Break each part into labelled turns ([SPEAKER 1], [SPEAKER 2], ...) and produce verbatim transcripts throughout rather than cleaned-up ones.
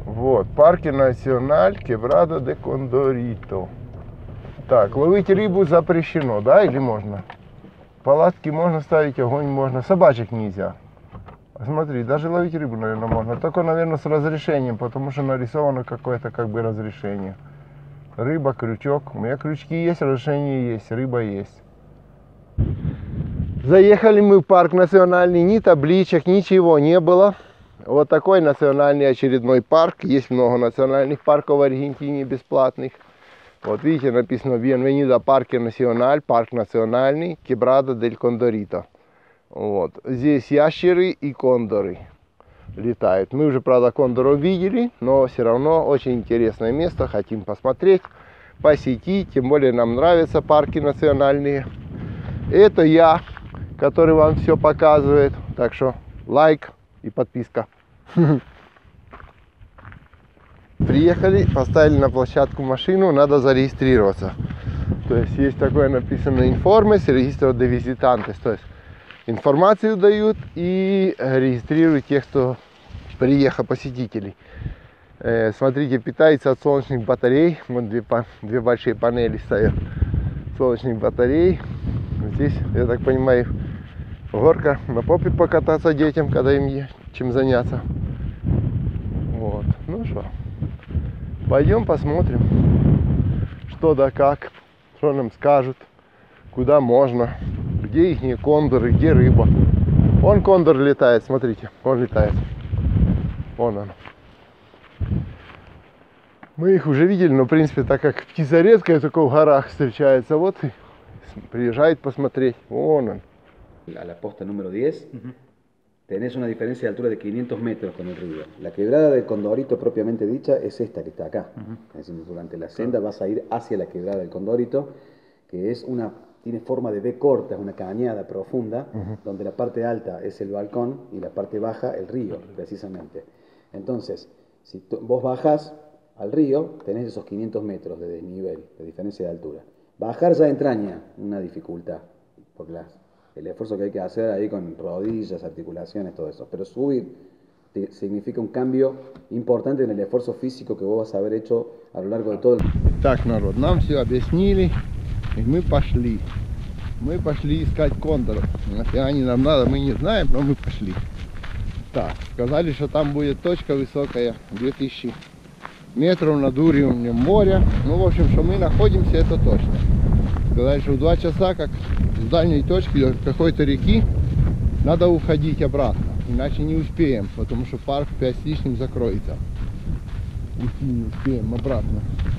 [SPEAKER 1] Вот, парке националь Кебрада де Кондорито. Так, ловить рыбу запрещено, да, или можно? Палатки можно ставить, огонь можно, собачек нельзя. Смотри, даже ловить рыбу, наверное, можно. Только, наверное, с разрешением, потому что нарисовано какое-то как бы разрешение. Рыба, крючок. У меня крючки есть, разрешение есть, рыба есть. Заехали мы в парк национальный, ни табличек, ничего не было. Вот такой национальный очередной парк. Есть много национальных парков в Аргентине бесплатных. Вот видите, написано Bienvenido Parque Nacional, парк национальный, Quebrada del Condorito. Вот. Здесь ящеры и кондоры летают. Мы уже, правда, кондоров видели, но все равно очень интересное место. Хотим посмотреть, посетить. Тем более нам нравятся парки национальные. Это я, который вам все показывает. Так что лайк и подписка. Приехали, поставили на площадку машину, надо зарегистрироваться. То есть есть такое написано информес, регистр де визитантес. То есть информацию дают и регистрируют тех, кто приехал, посетителей. Э, смотрите, питается от солнечных батарей. Вот две, две большие панели стоят солнечных батарей. Здесь, я так понимаю, горка, на попе покататься детям, когда им есть чем заняться. Вот, ну что. Пойдем посмотрим, что да как, что нам скажут, куда можно, где их кондоры, где рыба. Вон кондор летает, смотрите, он летает. Вон он. Мы их уже видели, но в принципе, так как птица редкая, только в горах встречается, вот и приезжает посмотреть. Вон он.
[SPEAKER 2] A la posta número diez. Uh-huh. Tenés una diferencia de altura de quinientos metros con el río. La quebrada del Condorito propiamente dicha es esta que está acá. Uh-huh. Es decir, durante la senda vas a ir hacia la quebrada del Condorito, que es una, tiene forma de V corta, es una cañada profunda, uh-huh, donde la parte alta es el balcón y la parte baja el río, precisamente. Entonces, si tú, vos bajas al río, tenés esos quinientos metros de desnivel, de diferencia de altura. Bajar ya entraña una dificultad, por las... el esfuerzo que hay que hacer ahí con rodillas, articulaciones, todo eso. Pero subir te, significa un cambio importante en el esfuerzo físico que vos vas a haber hecho a lo largo de todo el...
[SPEAKER 1] Так, народ, нам все объяснили, и мы пошли. Мы пошли искать кондоров. Нафига они нам надо, мы не знаем, но мы пошли. Так, сказали, что там будет точка высокая, две тысячи метров над уровнем моря. Ну, в общем, что мы находимся, это точно. Сказали, что в два часа, как с дальней точки какой-то реки, надо уходить обратно, иначе не успеем, потому что парк пять с лишним закроется. Уйти не успеем обратно.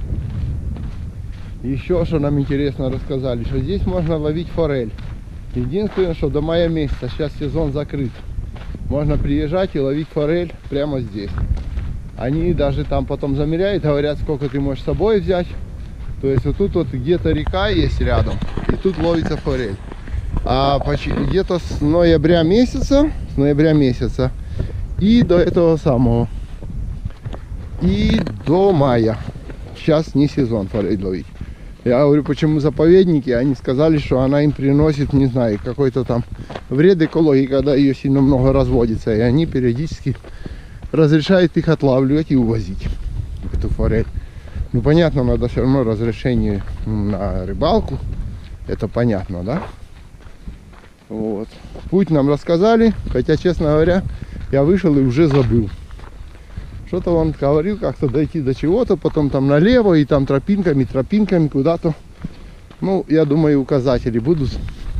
[SPEAKER 1] Еще что нам интересно рассказали, что здесь можно ловить форель. Единственное, что до мая месяца, сейчас сезон закрыт, можно приезжать и ловить форель прямо здесь. Они даже там потом замеряют, говорят, сколько ты можешь с собой взять. То есть вот тут вот где-то река есть рядом, и тут ловится форель. А где-то с ноября месяца, с ноября месяца и до этого самого, и до мая. Сейчас не сезон форель ловить. Я говорю, почему заповедники? Они сказали, что она им приносит, не знаю, какой-то там вред экологии, когда ее сильно много разводится. И они периодически разрешают их отлавливать и увозить, эту форель. Ну, понятно, надо все равно разрешение на рыбалку. Это понятно, да? Вот. Путь нам рассказали, хотя, честно говоря, я вышел и уже забыл. Что-то он говорил, как-то дойти до чего-то, потом там налево, и там тропинками, тропинками куда-то. Ну, я думаю, указатели будут.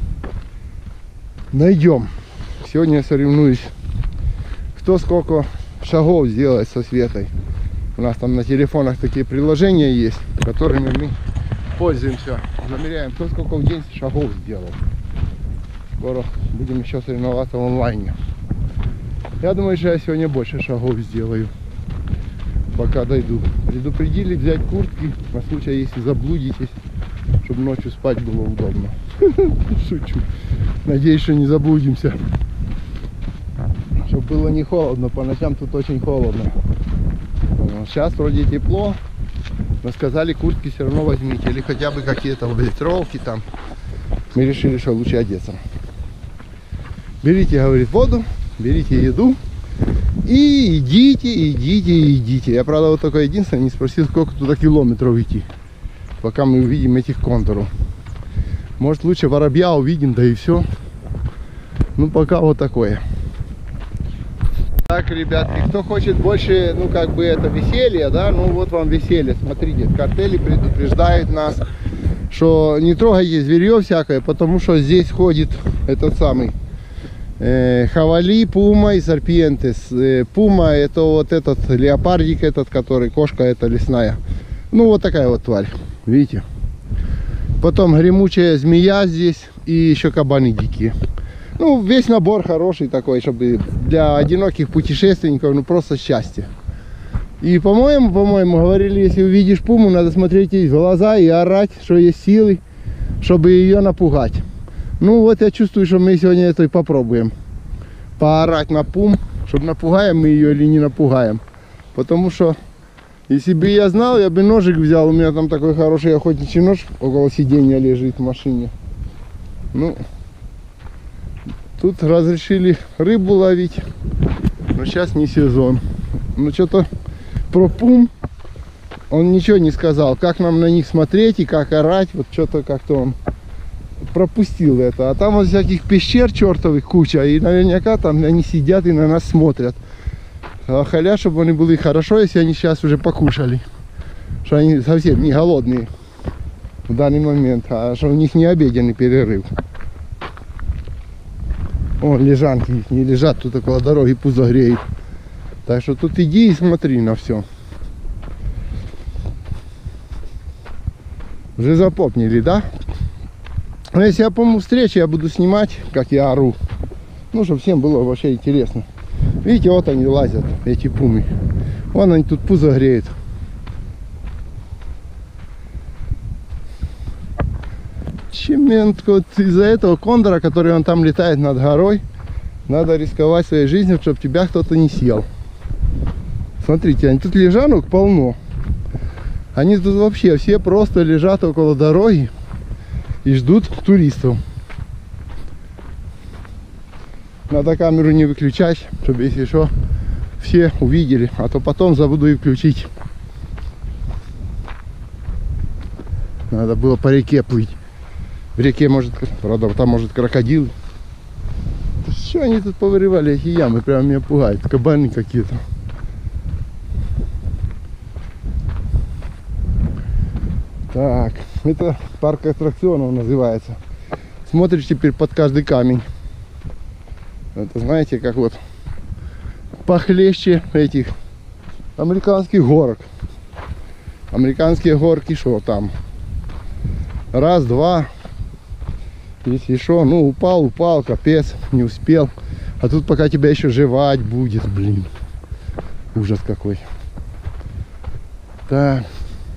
[SPEAKER 1] Найдем. Сегодня я соревнуюсь, кто сколько шагов сделает со Светой. У нас там на телефонах такие приложения есть, которыми мы пользуемся. Замеряем, кто сколько в день шагов сделал. Скоро будем еще соревноваться в онлайне. Я думаю, что я сегодня больше шагов сделаю, пока дойду. Предупредили взять куртки на случай, если заблудитесь, чтобы ночью спать было удобно. Шучу. Надеюсь, что не заблудимся. Чтобы было не холодно, по ночам тут очень холодно. Сейчас вроде тепло, но сказали, куртки все равно возьмите, или хотя бы какие-то ветровки там. Мы решили, что лучше одеться. Берите, говорит, воду, берите еду И идите, идите, идите. Я, правда, вот только единственное не спросил, сколько туда километров идти, пока мы увидим этих контуров. Может, лучше воробья увидим, да и все. Ну, пока вот такое. Так, ребятки, кто хочет больше, ну, как бы это веселье, да, ну, вот вам веселье. Смотрите, картели предупреждают нас, что не трогайте зверье всякое, потому что здесь ходит этот самый э, хавали, пума и сарпиентес. Э, пума это вот этот леопардик, этот, который, кошка это лесная. Ну, вот такая вот тварь, видите. Потом гремучая змея здесь и еще кабаны дикие. Ну, весь набор хороший такой, чтобы для одиноких путешественников, ну, просто счастье. И, по-моему, по-моему, говорили, если увидишь пуму, надо смотреть ей в глаза и орать, что есть силы, чтобы ее напугать. Ну, вот я чувствую, что мы сегодня это и попробуем. Поорать на пум, чтобы напугаем мы ее или не напугаем. Потому что, если бы я знал, я бы ножик взял. У меня там такой хороший охотничий нож около сиденья лежит в машине. Ну... Тут разрешили рыбу ловить, но сейчас не сезон. Ну что-то про пум он ничего не сказал, как нам на них смотреть и как орать. Вот что-то как-то он пропустил это. А там вот всяких пещер чертовых куча, и наверняка там они сидят и на нас смотрят. А халя, чтобы они были хорошо, если они сейчас уже покушали. Что они совсем не голодные в данный момент, а что у них не обеденный перерыв. О, лежанки их не лежат, тут около дороги пузо греет. Так что тут иди и смотри на все. Уже запомнили, да? Но если я помню встречи, я буду снимать, как я ору. Ну, чтобы всем было вообще интересно. Видите, вот они лазят, эти пумы. Вон они тут пузо греют. Чемент, вот из-за этого кондора, который он там летает над горой, надо рисковать своей жизнью, чтобы тебя кто-то не съел. Смотрите, они тут лежанок полно. Они тут вообще все просто лежат около дороги и ждут туристов. Надо камеру не выключать, чтобы, если что, все увидели, а то потом забуду и включить. Надо было по реке плыть. В реке может, правда, там может крокодил. Что они тут повырывали, эти ямы, прям меня пугают. Кабаны какие-то. Так, это парк аттракционов называется. Смотришь теперь под каждый камень. Это знаете, как вот похлеще этих американских горок. Американские горки, что там? Раз, два. Если что, ну упал, упал, капец, не успел. А тут пока тебя еще жевать будет, блин. Ужас какой. Так.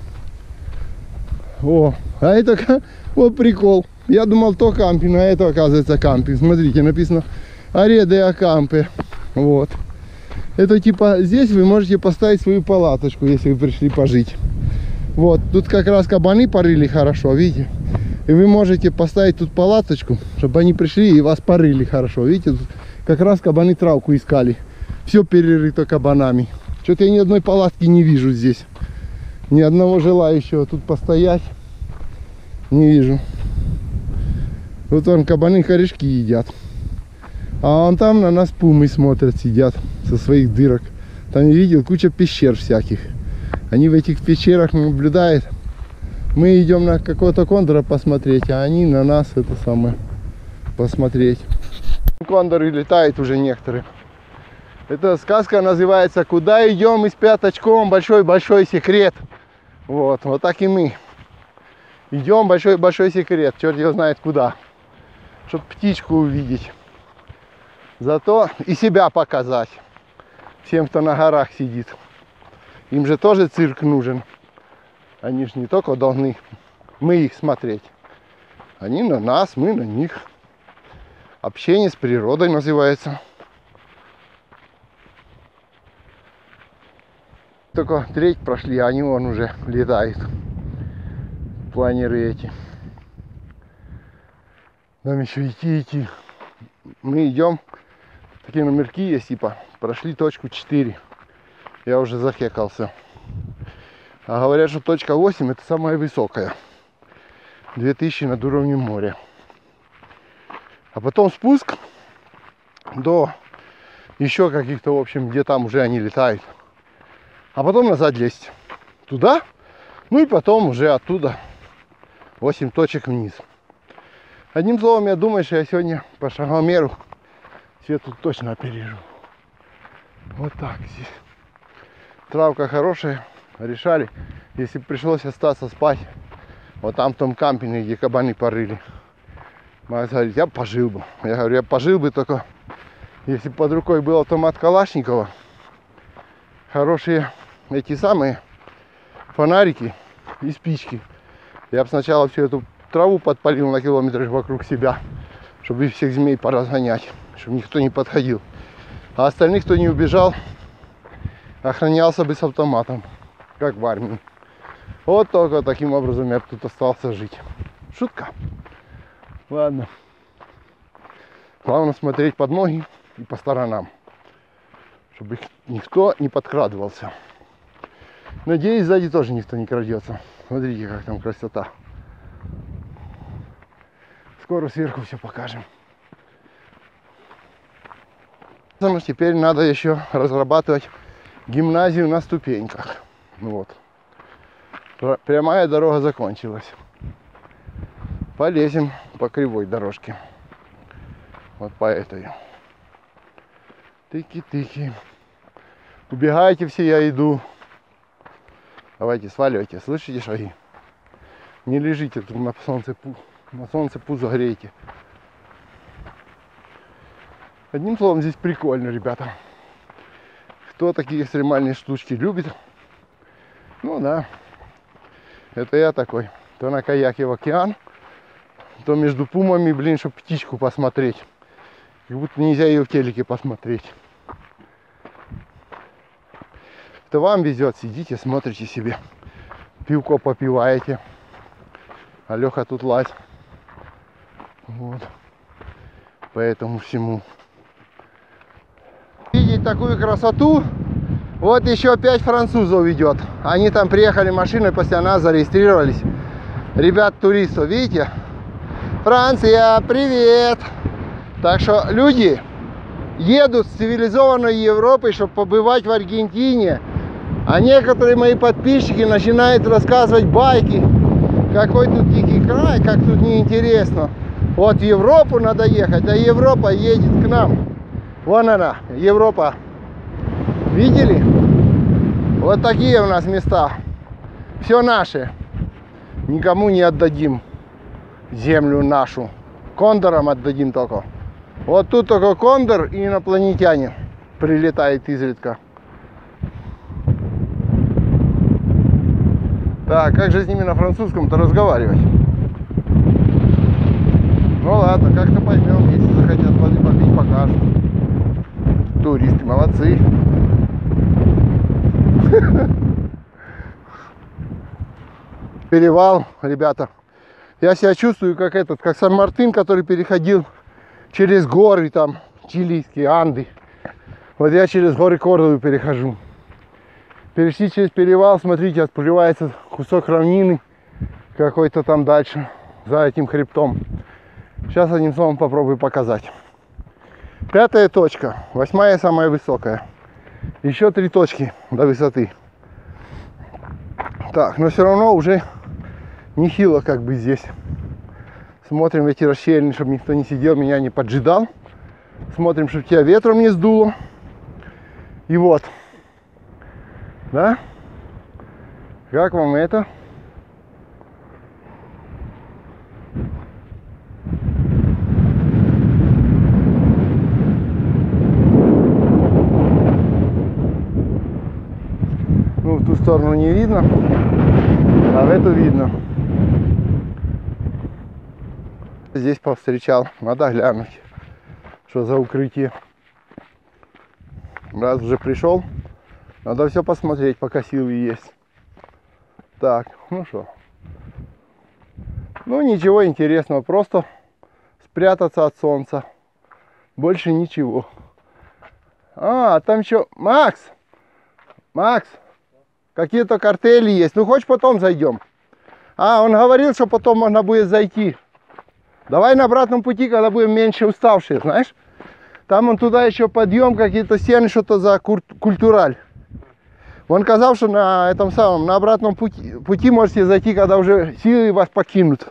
[SPEAKER 1] О, а это, вот прикол. Я думал, то кампинг, а это оказывается кампинг. Смотрите, написано Ареде Акампе. Вот. Это типа, здесь вы можете поставить свою палаточку, если вы пришли пожить. Вот, тут как раз кабаны порыли хорошо, видите? И вы можете поставить тут палаточку, чтобы они пришли и вас порыли хорошо. Видите, тут как раз кабаны травку искали. Все перерыто кабанами. Что-то я ни одной палатки не вижу здесь. Ни одного желающего тут постоять не вижу. Вот вон кабаны корешки едят. А вон там на нас пумы смотрят, сидят со своих дырок. Там я видел куча пещер всяких. Они в этих пещерах наблюдают. Мы идем на какого-то кондора посмотреть, а они на нас это самое посмотреть. Кондоры летают уже некоторые. Эта сказка называется «Куда идем и с пяточком? Большой-большой секрет». Вот, вот так и мы. Идем, большой-большой секрет. Черт его знает куда. Чтоб птичку увидеть. Зато и себя показать. Всем, кто на горах сидит. Им же тоже цирк нужен. Они же не только должны мы их смотреть. Они на нас, мы на них. Общение с природой называется. Только треть прошли, а они вон уже летают. Планеры эти. Нам еще идти, идти. Мы идем. Такие номерки есть, типа Прошли точку четыре. Я уже захекался. А говорят, что точка восемь это самая высокая. две тысячи над уровнем моря. А потом спуск до еще каких-то, в общем, где там уже они летают. А потом назад лезть туда. Ну и потом уже оттуда восемь точек вниз. Одним словом, я думаю, что я сегодня по шагомеру все тут точно опережу. Вот так здесь. Травка хорошая. Решали, если пришлось остаться спать вот там в том кампинге, где кабаны порыли. Макс говорит, я пожил бы. Я говорю, я пожил бы только, если под рукой был автомат Калашникова, хорошие эти самые фонарики и спички. Я бы сначала всю эту траву подпалил на километры вокруг себя, чтобы всех змей поразгонять, чтобы никто не подходил. А остальных, кто не убежал, охранялся бы с автоматом, как в армии. Вот только таким образом я тут остался жить. Шутка. Ладно. Главное смотреть под ноги и по сторонам, чтобы их никто не подкрадывался. Надеюсь, сзади тоже никто не крадется. Смотрите, как там красота. Скоро сверху все покажем. Теперь надо еще разрабатывать гимназию на ступеньках. Вот. Прямая дорога закончилась. Полезем по кривой дорожке. Вот по этой. Тыки-тыки. Убегайте все, я иду. Давайте, сваливайте. Слышите шаги? Не лежите тут на солнце, на солнце пузо грейте. Одним словом, здесь прикольно, ребята. Кто такие экстремальные штучки любит? Ну да. Это я такой. То на каяке в океан, то между пумами, блин, чтобы птичку посмотреть. Как будто нельзя ее в телеке посмотреть. Это вам везет, сидите, смотрите себе. Пивко попиваете. А Леха тут лазь. Вот. По этому всему. Видеть такую красоту. Вот еще пять французов идет. Они там приехали машиной, после нас зарегистрировались. Ребят, туристов, видите? Франция, привет! Так что люди едут с цивилизованной Европы, чтобы побывать в Аргентине. А некоторые мои подписчики начинают рассказывать байки. Какой тут дикий край, как тут неинтересно. Вот в Европу надо ехать, а Европа едет к нам. Вон она, Европа. Видели? Вот такие у нас места. Все наше. Никому не отдадим землю нашу. Кондорам отдадим только. Вот тут только кондор и инопланетяне прилетает изредка. Так, как же с ними на французском-то разговаривать? Ну ладно, как-то поймем. Если захотят воды попить, покажут. Туристы молодцы. Перевал, ребята. Я себя чувствую как этот, как Сан-Мартин, который переходил через горы там, чилийские Анды. Вот я через горы Кордовы перехожу. Перешли через перевал, смотрите, открывается кусок равнины какой-то там дальше, за этим хребтом. Сейчас одним словом попробую показать. Пятая точка, восьмая самая высокая. Еще три точки до высоты. Так, но все равно уже нехило как бы здесь. Смотрим в эти расщелины, чтобы никто не сидел, меня не поджидал. Смотрим, чтобы тебя ветром не сдуло. И вот. Да? Как вам это? Ну, в ту сторону не видно, а в эту видно. Здесь повстречал, надо глянуть, что за укрытие. Раз уже пришел, надо все посмотреть, пока силы есть. Так, ну что. Ну ничего интересного, просто спрятаться от солнца. Больше ничего. А, там еще... Макс! Макс! Какие-то картели есть. Ну, хочешь, потом зайдем? А, он говорил, что потом можно будет зайти. Давай на обратном пути, когда будем меньше уставшие, знаешь? Там он туда еще подъем, какие-то стены, что-то за культураль. Он сказал, что на этом самом, на обратном пути, пути можете зайти, когда уже силы вас покинут.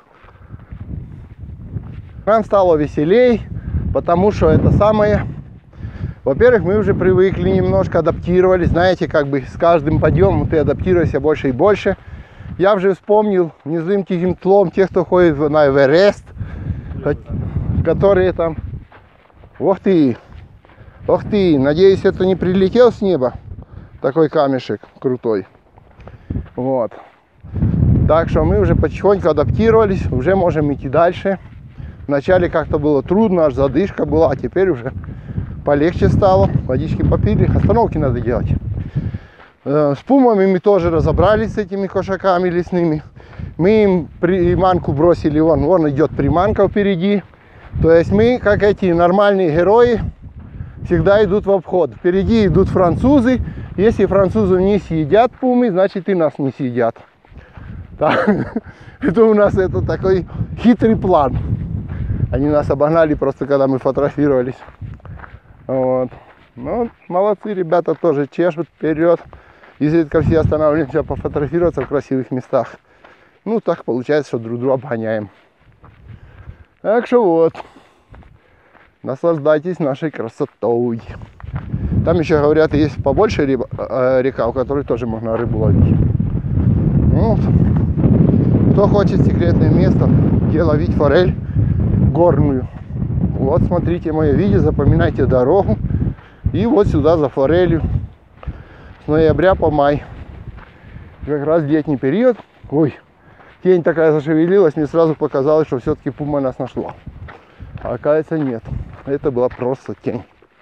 [SPEAKER 1] Нам стало веселей, потому что это самое... Во-первых, мы уже привыкли немножко, адаптировались. Знаете, как бы с каждым подъемом ты адаптируешься больше и больше. Я уже вспомнил незлым тихим тлом тех, кто ходит на Эверест, которые там... Ох ты! Ох ты! Надеюсь, это не прилетел с неба. Такой камешек крутой. Вот. Так что мы уже потихоньку адаптировались, уже можем идти дальше. Вначале как-то было трудно, аж задышка была, а теперь уже полегче стало. Водички попили, остановки надо делать. С пумами мы тоже разобрались, с этими кошаками лесными. Мы им приманку бросили, вон, вон идет приманка впереди. То есть мы, как эти нормальные герои, всегда идут в обход. Впереди идут французы. Если французы не съедят пумы, значит и нас не съедят. Так, это у нас это такой хитрый план. Они нас обогнали просто, когда мы фотографировались. Вот. Ну, молодцы, ребята тоже чешут вперед. Изредка все останавливаемся пофотографироваться в красивых местах. Ну, так получается, что друг друга обгоняем. Так что вот. Наслаждайтесь нашей красотой. Там еще, говорят, есть побольше река, у которой тоже можно рыбу ловить. Вот. Кто хочет секретное место, где ловить форель горную. Вот, смотрите мое видео, запоминайте дорогу. И вот сюда за форелью. С ноября по май. Как раз летний период. Ой, тень такая зашевелилась, мне сразу показалось, что все-таки пума нас нашла. А оказывается, нет. Это была просто тень.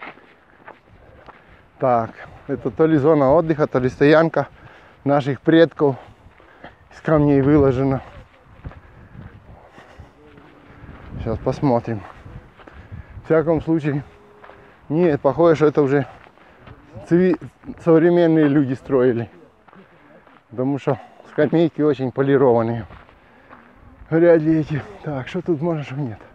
[SPEAKER 1] Так, это то ли зона отдыха, то ли стоянка наших предков. Из камней выложена. Сейчас посмотрим. В всяком случае, нет, похоже, что это уже цви... современные люди строили. Потому что скамейки очень полированные. Вряд ли эти. Так, что тут можно, что нет.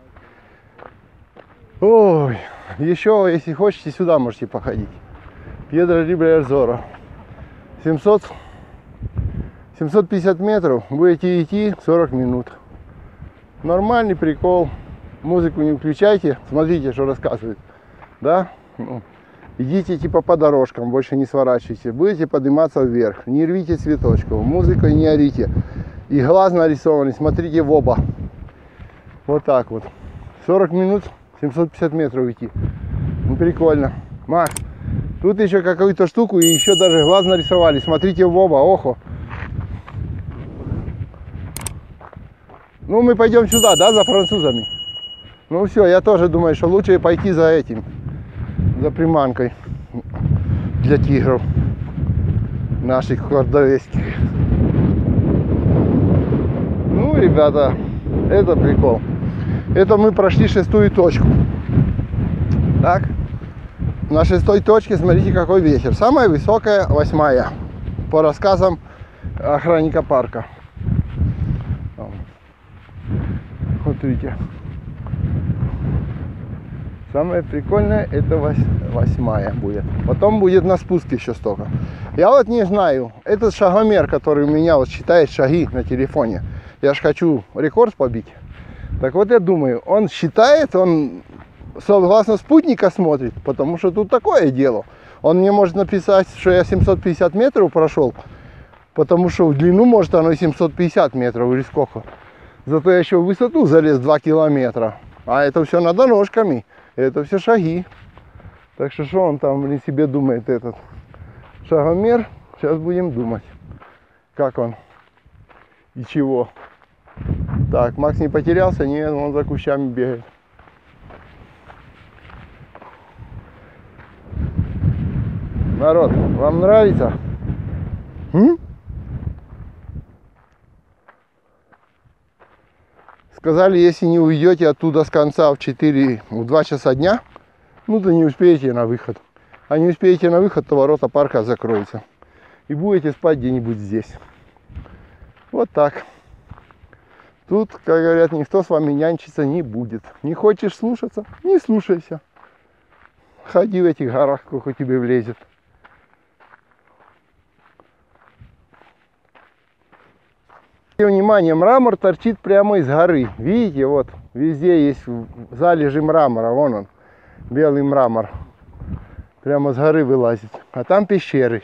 [SPEAKER 1] Ой, еще, если хотите, сюда можете походить. Пьедра Либре Арзора. семьсот, семьсот пятьдесят метров, будете идти сорок минут. Нормальный прикол. Музыку не включайте, смотрите, что рассказывают. Да? Ну, идите типа по дорожкам, больше не сворачивайте. Будете подниматься вверх. Не рвите цветочков, музыкой не орите. И глаз нарисованный, смотрите в оба. Вот так вот. сорок минут, семьсот пятьдесят метров идти. Ну, прикольно. Макс, тут еще какую-то штуку и еще даже глаз нарисовали. Смотрите в оба, охо. Ну, мы пойдем сюда, да, за французами. Ну все, я тоже думаю, что лучше пойти за этим, за приманкой для тигров наших кордовецких. Ну, ребята, это прикол. Это мы прошли шестую точку. Так, на шестой точке смотрите, какой ветер. Самая высокая восьмая, по рассказам охранника парка. Смотрите. Самое прикольное это восьмая будет. Потом будет на спуске еще столько. Я вот не знаю. Этот шагомер, который у меня вот считает шаги на телефоне. Я же хочу рекорд побить. Так вот я думаю, он считает, он согласно спутника смотрит. Потому что тут такое дело. Он мне может написать, что я семьсот пятьдесят метров прошел. Потому что в длину может оно и семьсот пятьдесят метров или сколько. Зато я еще в высоту залез два километра. А это все над дорожками. Это все шаги. Так что что он там, блин, себе думает, этот шагомер? Сейчас будем думать, как он и чего. Так, Макс не потерялся? Нет, он за кущами бегает. Народ, вам нравится? М? Сказали, если не уйдете оттуда с конца в четыре, в два часа дня, ну то не успеете на выход. А не успеете на выход, то ворота парка закроются. И будете спать где-нибудь здесь. Вот так. Тут, как говорят, никто с вами нянчиться не будет. Не хочешь слушаться? Не слушайся. Ходи в этих горах, сколько тебе влезет. Внимание, мрамор торчит прямо из горы. Видите, вот везде есть залежи мрамора. Вон он, белый мрамор. Прямо с горы вылазит. А там пещеры.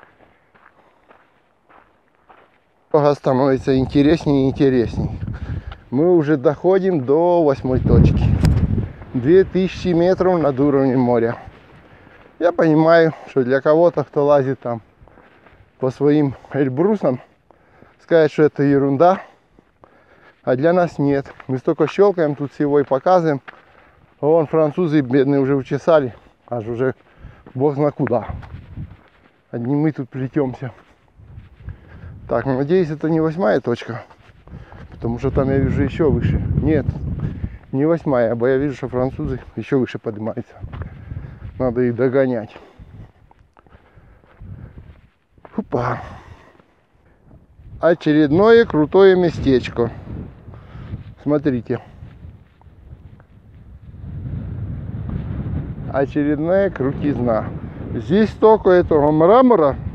[SPEAKER 1] Дорога становится интереснее и интереснее. Мы уже доходим до восьмой точки. две тысячи метров над уровнем моря. Я понимаю, что для кого-то, кто лазит там по своим Эльбрусам, сказать, что это ерунда, а для нас нет. Мы столько щелкаем тут всего и показываем. Вон французы бедные уже учесали, аж уже бог знает куда. Одни мы тут плетемся. Так, надеюсь, это не восьмая точка, потому что там я вижу еще выше. Нет, не восьмая, бо я вижу, что французы еще выше поднимаются. Надо их догонять. Опа. Очередное крутое местечко. Смотрите. Очередная крутизна. Здесь столько этого мрамора,